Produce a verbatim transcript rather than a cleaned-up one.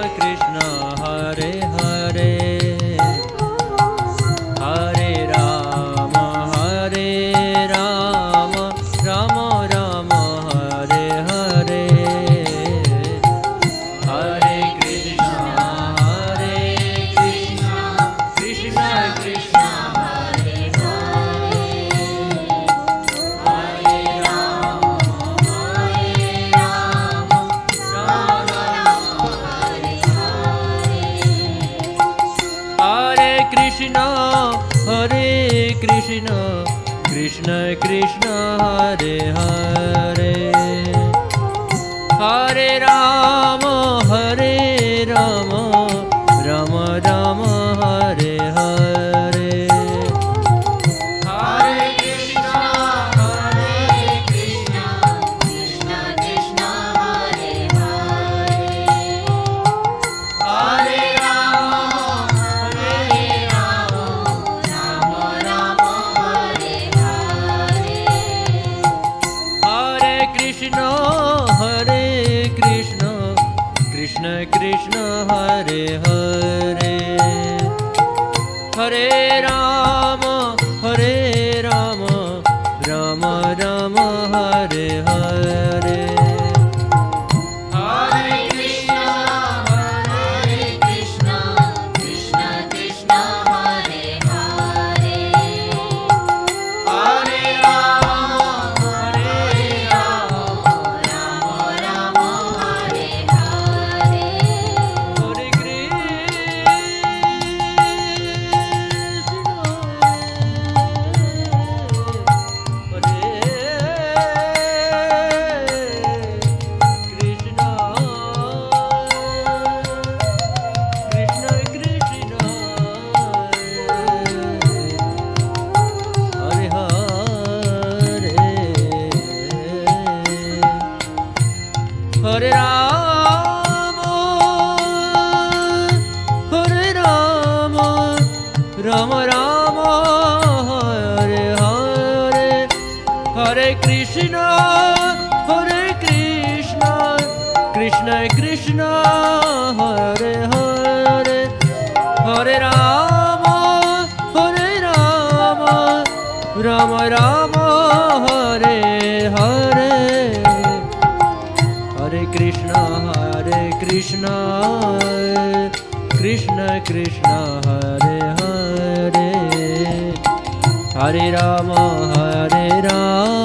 Krishna Hare Hare Hare Ram Hare Ram Ram Ram Hare Hare Hare Krishna Hare Krishna Krishna Krishna Hare Hare Hare Ram Hare Ram Ram Ram Hare Hare Hare Krishna Hare Krishna Krishna Krishna Hare Hare Hare Ram Hare Ram Ram Ram Hare Hare Hare Krishna Hare Krishna Krishna Krishna Hare Hare Hare Ram Hare Ram Ram Ram Hare Hare Hare Krishna Hare Krishna Krishna Krishna Hare Hare Hare Ram Hare Ram Ram Ram Hare Hare Hare Krishna Hare Krishna Krishna Krishna Hare Hare Hare Ram Hare Ram Ram Ram Hare Hare Hare Hare Ram Hare Ram Ram Ram Hare Hare Hare Krishna Hare Krishna Krishna Krishna Hare Hare Hare Ram Hare Ram Ram Ram Hare Hare Hare Krishna Hare Krishna Krishna Krishna Hare Hare Hare Ram Hare Ram